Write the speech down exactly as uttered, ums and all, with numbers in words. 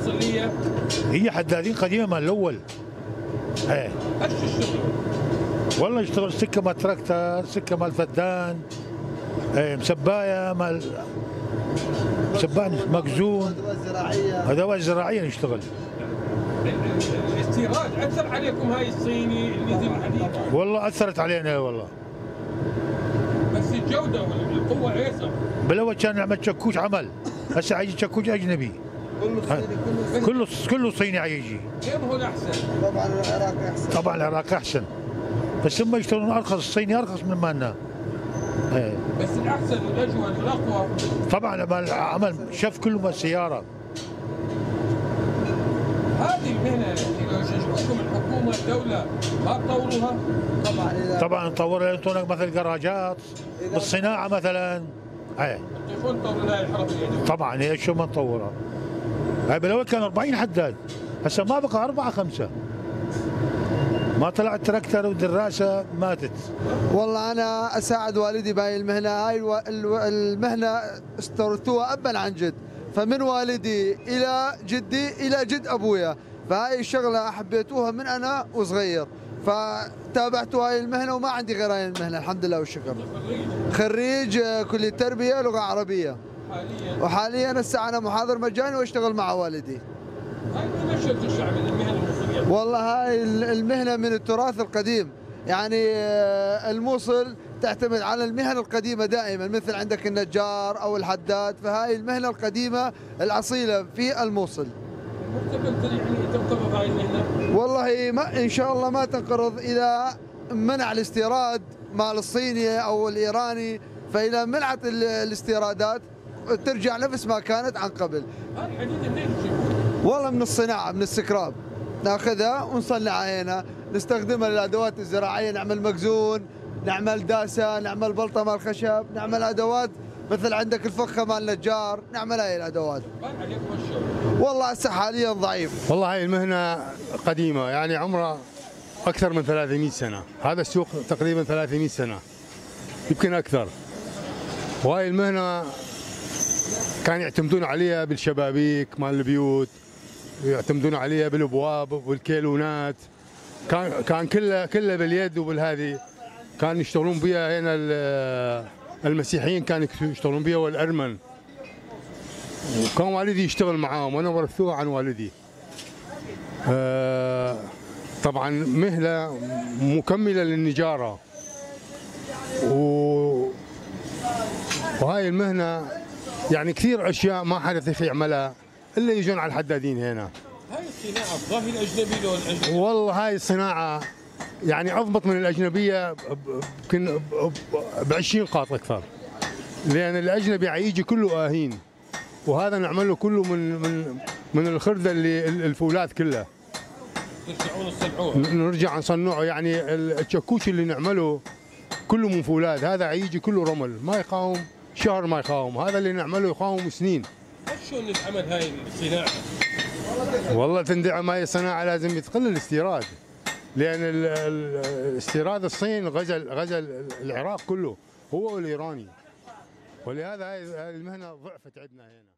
الموصليه؟ هي حدادين قديمه مال الاول. ايه ايش الشغل؟ والله يشتغل سكه مال تراكتر، سكه مال فدان، ايه مسبايه مال مسبان مخزون، ادوات زراعيه نشتغل. الاستيراد اثر عليكم هاي الصيني اللي نزل الحديد؟ والله اثرت علينا والله. بس الجوده والقوه ايسر. بالاول كان نعمل شكوش عمل، هسه حيجي شكوش اجنبي. كله صيني كله كله صيني حيجي. كيف هو الاحسن؟ طبعا العراق احسن. طبعا العراق احسن، بس هم يشتغلون ارخص، الصيني ارخص من مالنا. ايه بس الاحسن والاجود والاقوى. طبعا عمل شف كله من السياره. هذه المهنه لو يشجعوكم الحكومه الدوله ما تطوروها؟ طبعا اذا طبعا نطورها، يعطونك مثل جراجات بالصناعه مثلا. ايه تطيقون تطورون هاي الحرف اليدويه؟ طبعا هي شو ما نطورها. هاي بالاول كان أربعين حداد، هسه ما بقى أربعة خمسة. ما طلع التراكتر والدراسه ماتت. والله انا اساعد والدي بهاي المهنه، هاي الو- الو- المهنه استورثوها ابا عن جد، فمن والدي الى جدي الى جد ابويا، فهاي الشغله حبيتوها من انا وصغير، فتابعت هاي المهنه وما عندي غير هاي المهنه الحمد لله والشكر. خريج آه، كليه تربيه لغه عربيه، حاليا وحاليا هسه انا محاضر مجاني واشتغل مع والدي. هاي المهنه شو ترجع من المهن المصريه؟ والله هاي المهنة من التراث القديم، يعني آه، الموصل تعتمد على المهن القديمة دائما، مثل عندك النجار أو الحداد، فهاي المهنة القديمة الأصيلة في الموصل. المستقبل يعني تنقرض هاي المهنه؟ والله ما إن شاء الله ما تنقرض إذا منع الاستيراد مال الصيني أو الإيراني، فإذا منعت ال- الاستيرادات ترجع نفس ما كانت عن قبل. هاي الحديد منين تجيبون؟ والله من الصناعة، من السكراب ناخذها ونصنعها هنا، نستخدمها للأدوات الزراعية، نعمل مخزون، نعمل داسة، نعمل بلطة مال خشب، نعمل أدوات مثل عندك الفخة مال النجار، نعمل هاي الأدوات. بان عليكم الشغل. والله هسه حاليا ضعيف. والله هاي المهنة قديمة، يعني عمرها أكثر من ثلاثمئة سنة، هذا السوق تقريبا ثلاثمئة سنة يمكن أكثر. وهاي المهنة كانوا يعتمدون عليها بالشبابيك مال البيوت، يعتمدون عليها بالابواب والكيلونات، كان كان كلها كلها باليد وبالهذه، كانوا يشتغلون بها هنا ال- المسيحيين كانوا يشتغلون بها والارمن، وكان والدي يشتغل معاهم وانا ورثوها عن والدي. آه، طبعا مهنه مكمله للنجاره، و وهاي المهنه يعني كثير اشياء ما حدا يطيق يعملها الا يجون على الحدادين هنا. هاي الصناعه الظاهر الاجنبي لو الاجنبي؟ والله هاي الصناعه يعني اضبط من الاجنبيه يمكن ب عشرين قاط اكثر، لان الاجنبي حيجي كله اهين، وهذا نعمله كله من من من الخرده اللي الفولاد كلها ترجعون تصنعوها؟ نرجع نصنعه، يعني الشكوش اللي نعمله كله من فولاد، هذا حيجي كله رمل ما يقاوم شهر، ما يقاوم، هذا اللي نعمله يقاوم سنين. شلون نتعمل هاي الصناعه؟ والله تندعم هاي الصناعه لازم يتقل الاستيراد، لان ال- ال- استيراد الصين غزا غزا العراق كله هو والايراني، ولهذا هاي هاي المهنه ضعفت عندنا هنا.